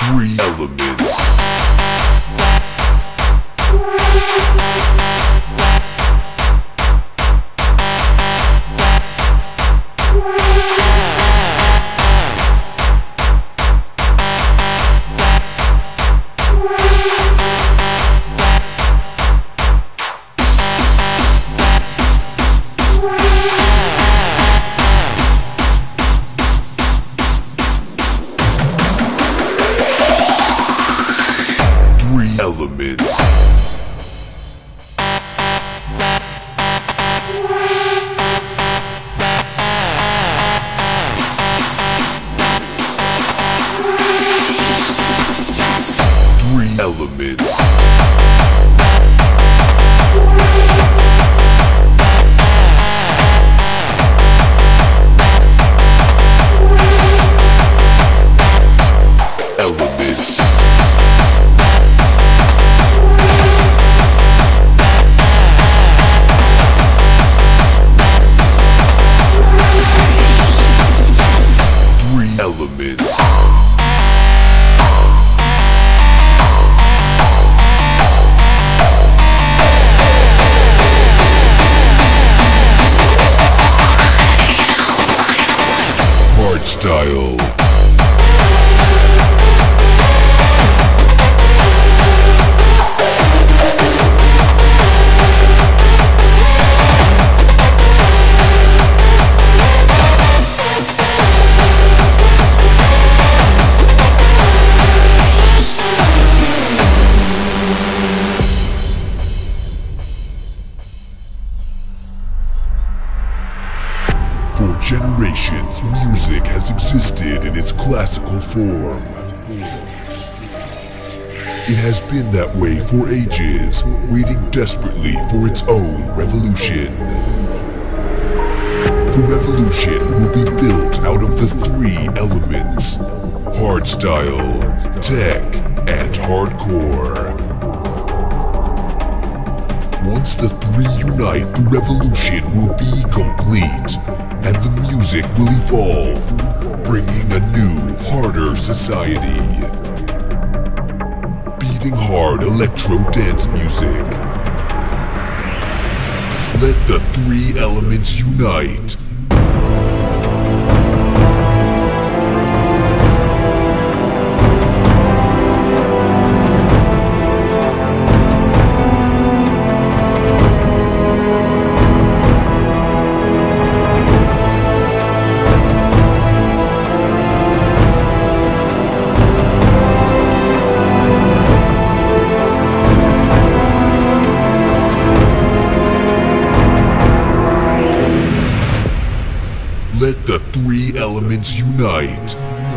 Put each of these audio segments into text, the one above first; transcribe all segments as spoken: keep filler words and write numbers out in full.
Three elements. Elements. Three elements. Elements. Hardstyle. For generations, music has existed in its classical form. It has been that way for ages, waiting desperately for its own revolution. The revolution will be built out of the three elements: hardstyle, tech, and hardcore. Once the three unite, the revolution will be complete, and the music will evolve, bringing a new, harder society. Beating hard electro dance music. Let the three elements unite. Let the three elements unite.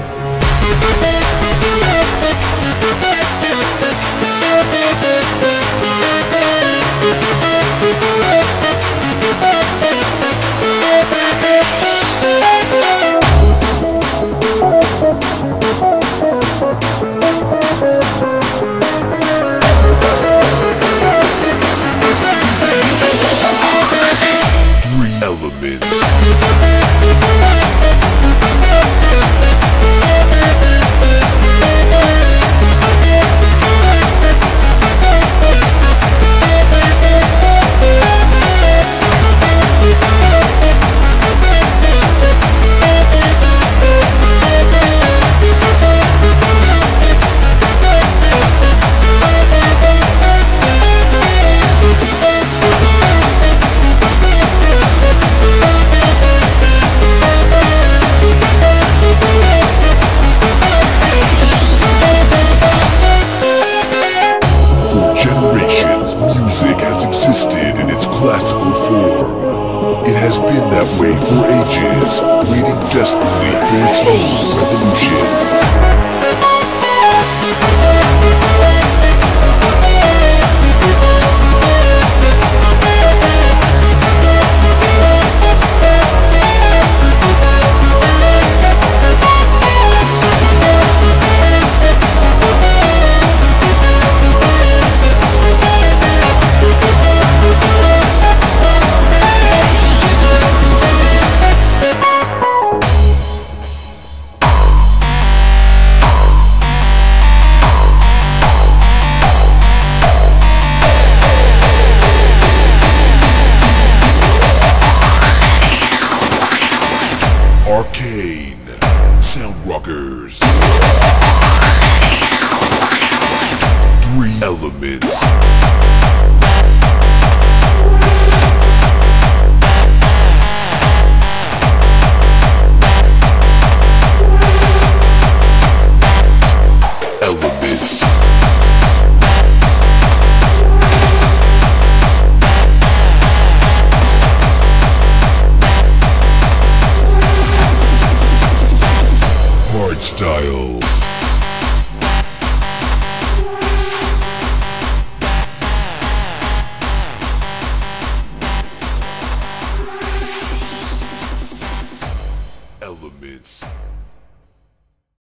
Three elements. Music has existed in its classical form. It has been that way for ages, waiting desperately for its own revolution. Sound Rockers. Three elements. Elements. Hardstyle.